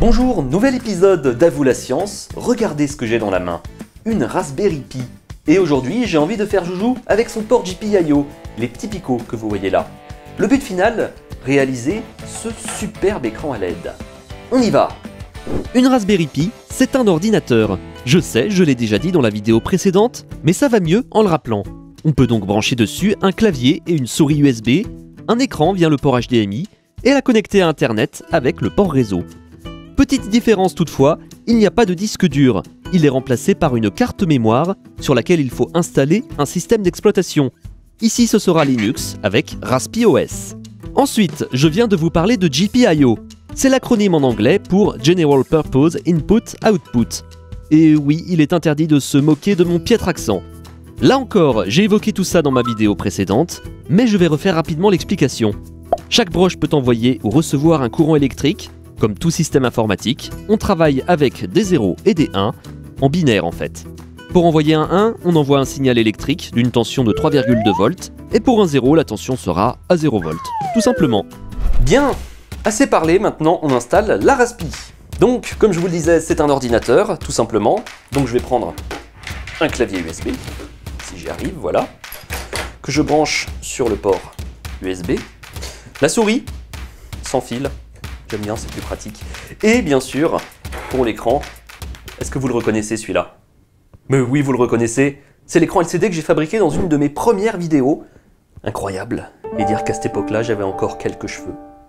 Bonjour, nouvel épisode d'Avoue la science. Regardez ce que j'ai dans la main. Une Raspberry Pi. Et aujourd'hui, j'ai envie de faire joujou avec son port GPIO, les petits picots que vous voyez là. Le but final, réaliser ce superbe écran à LED. On y va! Une Raspberry Pi, c'est un ordinateur. Je sais, je l'ai déjà dit dans la vidéo précédente, mais ça va mieux en le rappelant. On peut donc brancher dessus un clavier et une souris USB, un écran via le port HDMI, et la connecter à Internet avec le port réseau. Petite différence toutefois, il n'y a pas de disque dur. Il est remplacé par une carte mémoire sur laquelle il faut installer un système d'exploitation. Ici ce sera Linux avec RaspiOS. Ensuite, je viens de vous parler de GPIO. C'est l'acronyme en anglais pour General Purpose Input Output. Et oui, il est interdit de se moquer de mon piètre accent. Là encore, j'ai évoqué tout ça dans ma vidéo précédente, mais je vais refaire rapidement l'explication. Chaque broche peut envoyer ou recevoir un courant électrique. Comme tout système informatique, on travaille avec des 0 et des 1, en binaire en fait. Pour envoyer un 1, on envoie un signal électrique d'une tension de 3,2 volts, et pour un 0, la tension sera à 0 volts, tout simplement. Bien, assez parlé, maintenant on installe la Raspi. Donc, comme je vous le disais, c'est un ordinateur, tout simplement. Donc je vais prendre un clavier USB, si j'y arrive, voilà, que je branche sur le port USB. La souris, sans fil. J'aime bien, c'est plus pratique. Et bien sûr, pour l'écran, est-ce que vous le reconnaissez celui-là? Mais oui, vous le reconnaissez, c'est l'écran LCD que j'ai fabriqué dans une de mes premières vidéos. Incroyable, et dire qu'à cette époque-là, j'avais encore quelques cheveux.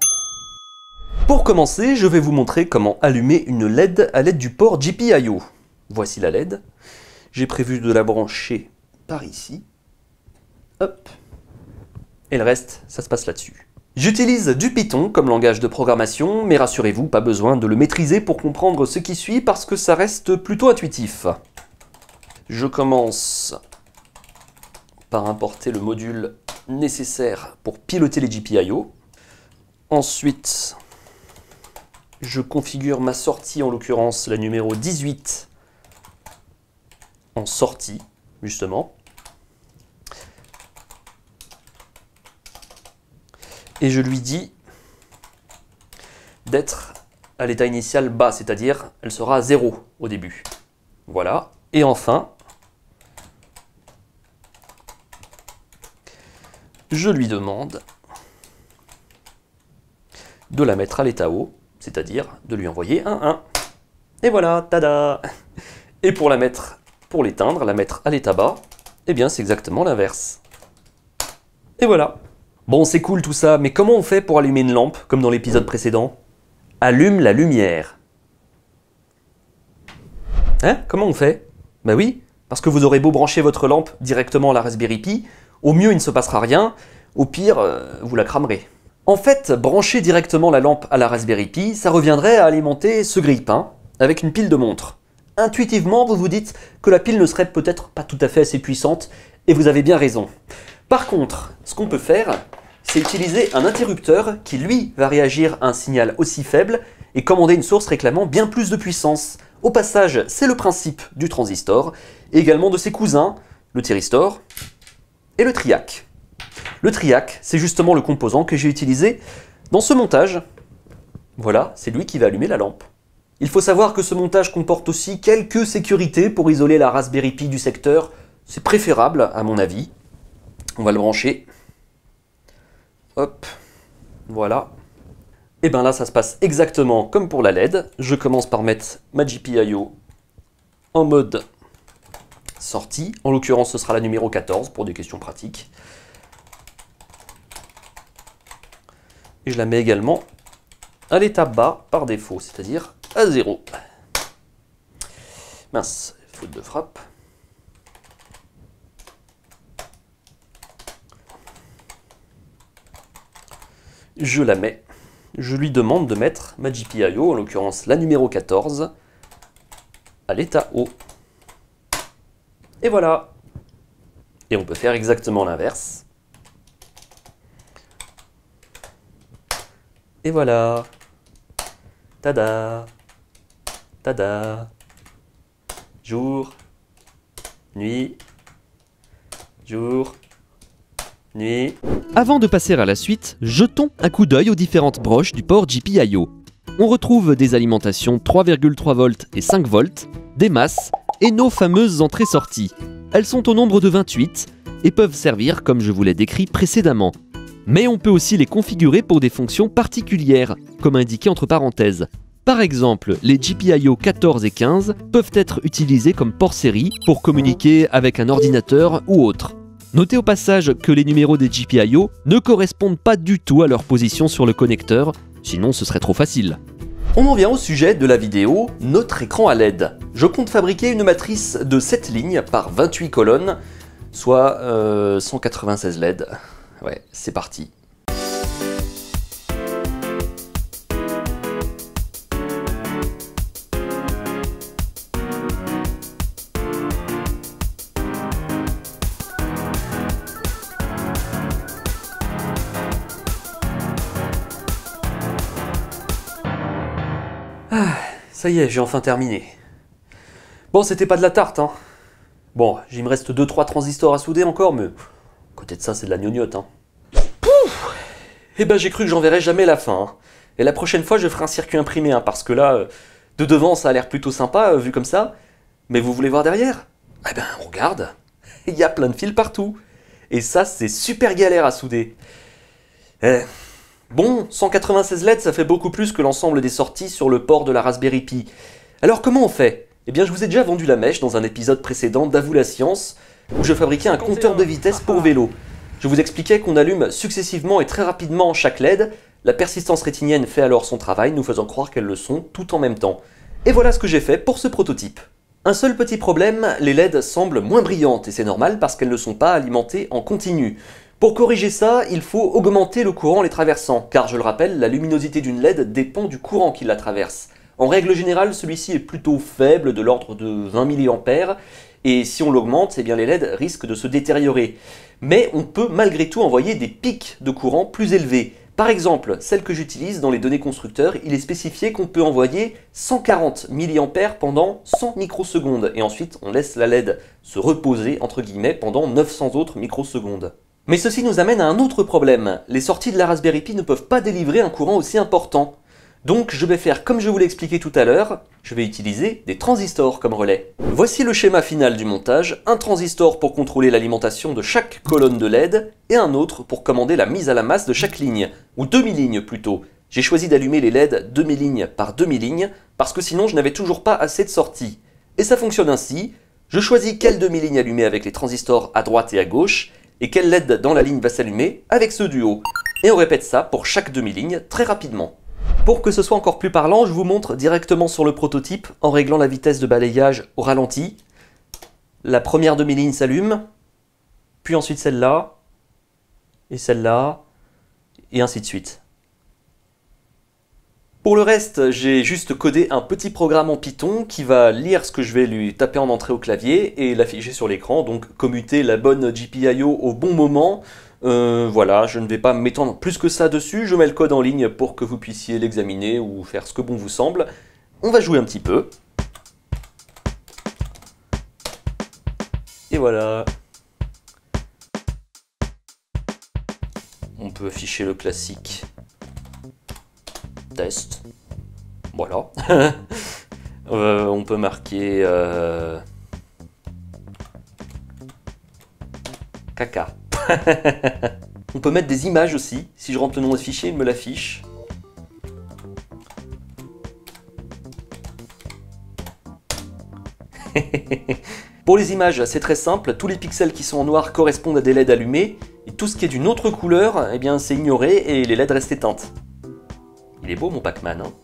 Pour commencer, je vais vous montrer comment allumer une LED à l'aide du port GPIO. Voici la LED. J'ai prévu de la brancher par ici. Hop. Et le reste, ça se passe là-dessus. J'utilise du Python comme langage de programmation, mais rassurez-vous, pas besoin de le maîtriser pour comprendre ce qui suit parce que ça reste plutôt intuitif. Je commence par importer le module nécessaire pour piloter les GPIO. Ensuite, je configure ma sortie, en l'occurrence la numéro 18, en sortie, justement. Et je lui dis d'être à l'état initial bas, c'est-à-dire elle sera à 0 au début. Voilà. Et enfin, je lui demande de la mettre à l'état haut, c'est-à-dire de lui envoyer un 1. Et voilà, tada! Et pour l'éteindre, la mettre à l'état bas, eh bien c'est exactement l'inverse. Et voilà. Bon, c'est cool tout ça, mais comment on fait pour allumer une lampe, comme dans l'épisode précédent? Allume la lumière. Hein? Comment on fait? Bah oui, parce que vous aurez beau brancher votre lampe directement à la Raspberry Pi, au mieux il ne se passera rien, au pire, vous la cramerez. En fait, brancher directement la lampe à la Raspberry Pi, ça reviendrait à alimenter ce grille-pain avec une pile de montre. Intuitivement, vous vous dites que la pile ne serait peut-être pas tout à fait assez puissante, et vous avez bien raison. Par contre, ce qu'on peut faire, c'est utiliser un interrupteur qui, lui, va réagir à un signal aussi faible et commander une source réclamant bien plus de puissance. Au passage, c'est le principe du transistor, et également de ses cousins, le thyristor et le triac. Le triac, c'est justement le composant que j'ai utilisé dans ce montage. Voilà, c'est lui qui va allumer la lampe. Il faut savoir que ce montage comporte aussi quelques sécurités pour isoler la Raspberry Pi du secteur. C'est préférable, à mon avis. On va le brancher. Hop, voilà. Et bien là, ça se passe exactement comme pour la LED. Je commence par mettre ma GPIO en mode sortie. En l'occurrence, ce sera la numéro 14 pour des questions pratiques. Et je la mets également à l'état bas par défaut, c'est-à-dire à 0. Mince, faute de frappe. Je la mets, je lui demande de mettre ma GPIO, en l'occurrence la numéro 14, à l'état haut. Et voilà. Et on peut faire exactement l'inverse. Et voilà. Tada. Tada. Jour. Nuit. Jour. Nuit. Avant de passer à la suite, jetons un coup d'œil aux différentes broches du port GPIO. On retrouve des alimentations 3,3 volts et 5 volts, des masses et nos fameuses entrées-sorties. Elles sont au nombre de 28 et peuvent servir comme je vous l'ai décrit précédemment. Mais on peut aussi les configurer pour des fonctions particulières, comme indiqué entre parenthèses. Par exemple, les GPIO 14 et 15 peuvent être utilisés comme port série pour communiquer avec un ordinateur ou autre. Notez au passage que les numéros des GPIO ne correspondent pas du tout à leur position sur le connecteur, sinon ce serait trop facile. On en vient au sujet de la vidéo, notre écran à LED. Je compte fabriquer une matrice de 7 lignes par 28 colonnes, soit 196 LED. Ouais, c'est parti. Ah, ça y est, j'ai enfin terminé. Bon, c'était pas de la tarte, hein. Bon, il me reste 2-3 transistors à souder encore, mais à côté de ça, c'est de la gnognotte, hein. Pouf. Eh ben, j'ai cru que j'en verrais jamais la fin, hein. Et la prochaine fois, je ferai un circuit imprimé, hein, parce que là, de devant, ça a l'air plutôt sympa, vu comme ça. Mais vous voulez voir derrière? Eh ben, on regarde. Il y a plein de fils partout. Et ça, c'est super galère à souder. Bon, 196 LED, ça fait beaucoup plus que l'ensemble des sorties sur le port de la Raspberry Pi. Alors comment on fait? Eh bien, je vous ai déjà vendu la mèche dans un épisode précédent d'Avoue la science, où je fabriquais un compteur de vitesse pour vélo. Je vous expliquais qu'on allume successivement et très rapidement chaque LED, la persistance rétinienne fait alors son travail, nous faisant croire qu'elles le sont tout en même temps. Et voilà ce que j'ai fait pour ce prototype. Un seul petit problème, les LED semblent moins brillantes, et c'est normal parce qu'elles ne sont pas alimentées en continu. Pour corriger ça, il faut augmenter le courant les traversant, car je le rappelle, la luminosité d'une LED dépend du courant qui la traverse. En règle générale, celui-ci est plutôt faible, de l'ordre de 20 mA, et si on l'augmente, eh bien les LED risquent de se détériorer. Mais on peut malgré tout envoyer des pics de courant plus élevés. Par exemple, celle que j'utilise dans les données constructeurs, il est spécifié qu'on peut envoyer 140 mA pendant 100 microsecondes, et ensuite on laisse la LED se reposer, entre guillemets, pendant 900 autres microsecondes. Mais ceci nous amène à un autre problème. Les sorties de la Raspberry Pi ne peuvent pas délivrer un courant aussi important. Donc je vais faire comme je vous l'ai expliqué tout à l'heure, je vais utiliser des transistors comme relais. Voici le schéma final du montage, un transistor pour contrôler l'alimentation de chaque colonne de LED, et un autre pour commander la mise à la masse de chaque ligne, ou demi-ligne plutôt. J'ai choisi d'allumer les LED demi-ligne par demi-ligne, parce que sinon je n'avais toujours pas assez de sorties. Et ça fonctionne ainsi, je choisis quelle demi-ligne allumer avec les transistors à droite et à gauche, et quel LED dans la ligne va s'allumer avec ceux du haut. Et on répète ça pour chaque demi-ligne très rapidement. Pour que ce soit encore plus parlant, je vous montre directement sur le prototype en réglant la vitesse de balayage au ralenti. La première demi-ligne s'allume, puis ensuite celle-là, et celle-là, et ainsi de suite. Pour le reste, j'ai juste codé un petit programme en Python qui va lire ce que je vais lui taper en entrée au clavier et l'afficher sur l'écran, donc commuter la bonne GPIO au bon moment. Voilà, je ne vais pas m'étendre plus que ça dessus, je mets le code en ligne pour que vous puissiez l'examiner ou faire ce que bon vous semble. On va jouer un petit peu. Et voilà. On peut afficher le classique. Test. Voilà. On peut marquer caca. On peut mettre des images aussi. Si je rentre le nom de fichier, il me l'affiche. Pour les images, c'est très simple. Tous les pixels qui sont en noir correspondent à des LED allumés. Et tout ce qui est d'une autre couleur, eh bien, c'est ignoré et les LED restent éteintes. Il est beau mon Pac-Man, hein?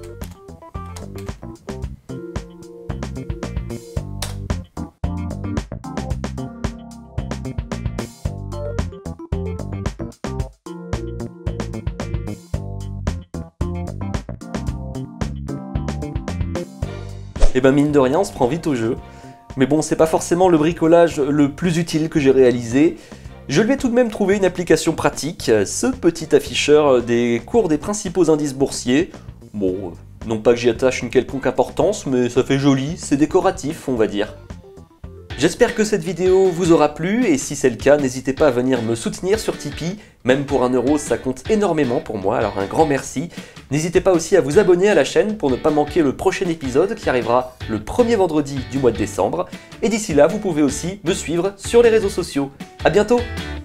Et ben mine de rien, on se prend vite au jeu. Mais bon, c'est pas forcément le bricolage le plus utile que j'ai réalisé. Je lui ai tout de même trouvé une application pratique, ce petit afficheur des cours des principaux indices boursiers. Bon, non pas que j'y attache une quelconque importance, mais ça fait joli, c'est décoratif, on va dire. J'espère que cette vidéo vous aura plu, et si c'est le cas, n'hésitez pas à venir me soutenir sur Tipeee. Même pour 1 €, ça compte énormément pour moi, alors un grand merci. N'hésitez pas aussi à vous abonner à la chaîne pour ne pas manquer le prochain épisode qui arrivera le premier vendredi du mois de décembre. Et d'ici là, vous pouvez aussi me suivre sur les réseaux sociaux. A bientôt!